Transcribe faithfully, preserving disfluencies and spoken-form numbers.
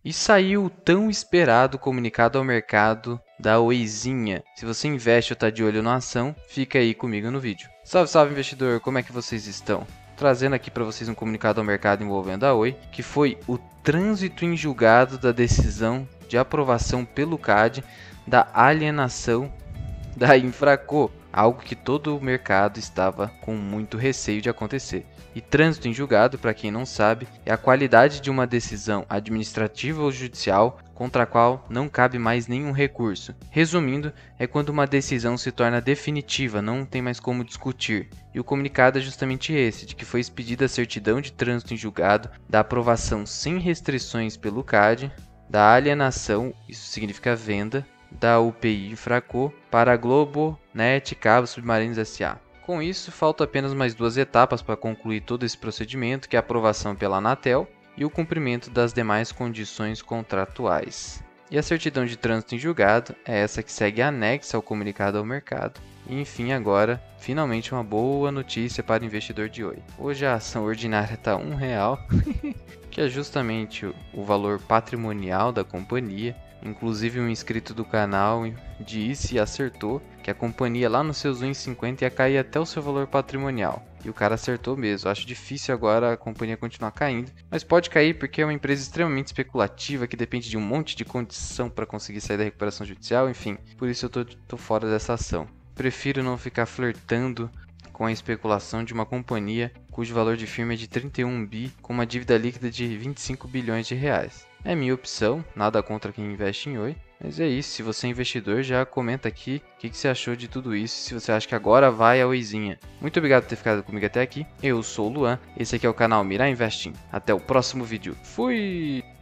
E saiu o tão esperado comunicado ao mercado da Oizinha. Se você investe ou está de olho na ação, fica aí comigo no vídeo. Salve, salve investidor, como é que vocês estão? Trazendo aqui para vocês um comunicado ao mercado envolvendo a Oi, que foi o trânsito em julgado da decisão de aprovação pelo C A D da alienação da Infraco, algo que todo o mercado estava com muito receio de acontecer. E trânsito em julgado, para quem não sabe, é a qualidade de uma decisão administrativa ou judicial contra a qual não cabe mais nenhum recurso. Resumindo, é quando uma decisão se torna definitiva, não tem mais como discutir. E o comunicado é justamente esse, de que foi expedida a certidão de trânsito em julgado da aprovação sem restrições pelo C A D, da alienação, isso significa venda, da U P I Infraco para a Globonet Cabos Submarinos S A Com isso, faltam apenas mais duas etapas para concluir todo esse procedimento, que é a aprovação pela Anatel e o cumprimento das demais condições contratuais. E a certidão de trânsito em julgado é essa que segue anexa ao comunicado ao mercado. E enfim, agora, finalmente uma boa notícia para o investidor de Oi. Hoje a ação ordinária está um real, que é justamente o valor patrimonial da companhia. Inclusive um inscrito do canal disse e acertou que a companhia lá nos seus um e cinquenta ia cair até o seu valor patrimonial. E o cara acertou mesmo. Acho difícil agora a companhia continuar caindo. Mas pode cair porque é uma empresa extremamente especulativa que depende de um monte de condição para conseguir sair da recuperação judicial. Enfim, por isso eu tô, tô fora dessa ação. Prefiro não ficar flertando com a especulação de uma companhia cujo valor de firma é de trinta e um bi com uma dívida líquida de vinte e cinco bilhões de reais. É minha opção, nada contra quem investe em Oi, mas é isso. Se você é investidor, já comenta aqui o que, que você achou de tudo isso, se você acha que agora vai a Oizinha. Muito obrigado por ter ficado comigo até aqui, eu sou o Luan, esse aqui é o canal Mirai Investing. Até o próximo vídeo, fui!